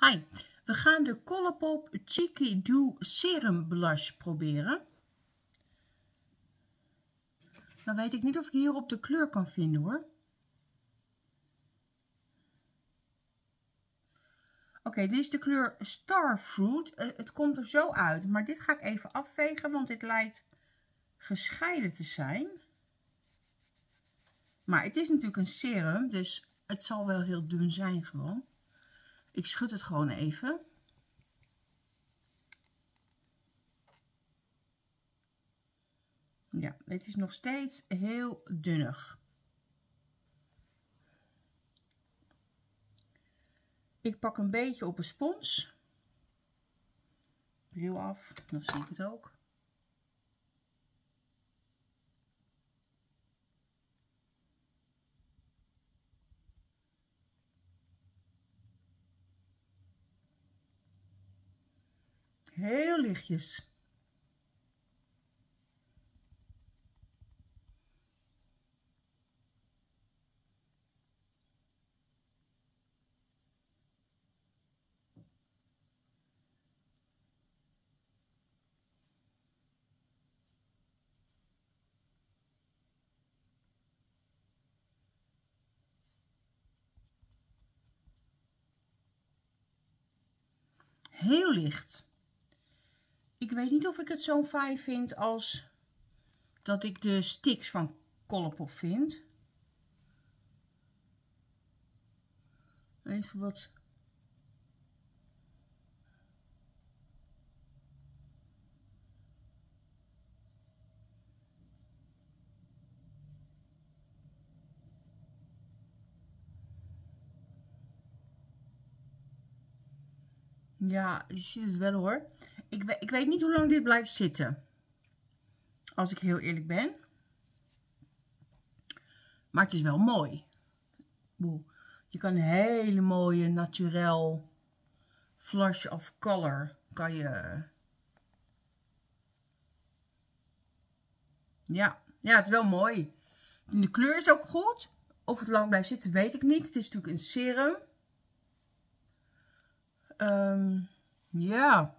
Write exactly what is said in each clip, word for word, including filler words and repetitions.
Hi, we gaan de Colourpop Cheeky Dew Serum Blush proberen. Dan weet ik niet of ik hierop de kleur kan vinden hoor. Oké, okay, dit is de kleur Starfruit. Uh, het komt er zo uit, maar dit ga ik even afvegen, want dit lijkt gescheiden te zijn. Maar het is natuurlijk een serum, dus het zal wel heel dun zijn gewoon. Ik schud het gewoon even. Ja, het is nog steeds heel dunnig. Ik pak een beetje op een spons. Bril af, dan zie ik het ook. Heel lichtjes. Heel licht. Ik weet niet of ik het zo fijn vind als dat ik de sticks van Colourpop vind. Even wat. Ja, je ziet het wel hoor. Ik, we, ik weet niet hoe lang dit blijft zitten. Als ik heel eerlijk ben. Maar het is wel mooi. Je kan een hele mooie naturel flush of color. Kan je. Ja, ja, het is wel mooi. De kleur is ook goed. Of het lang blijft zitten, weet ik niet. Het is natuurlijk een serum. Um, ja.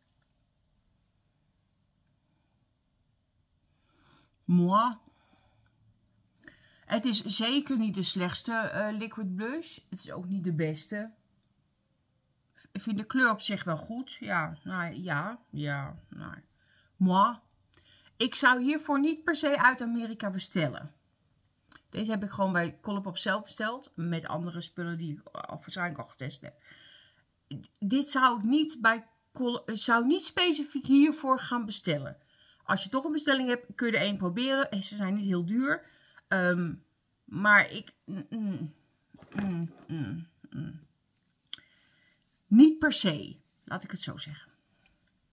Moi. Het is zeker niet de slechtste uh, liquid blush. Het is ook niet de beste. Ik vind de kleur op zich wel goed. Ja, nou ja, ja, nou. Moi. Ik zou hiervoor niet per se uit Amerika bestellen. Deze heb ik gewoon bij Colourpop zelf besteld. Met andere spullen die ik al waarschijnlijk al getest heb. Dit zou ik niet bij zou niet specifiek hiervoor gaan bestellen. Als je toch een bestelling hebt, kun je er één proberen. Ze zijn niet heel duur. Um, maar ik... Mm, mm, mm, mm, mm. Niet per se. Laat ik het zo zeggen.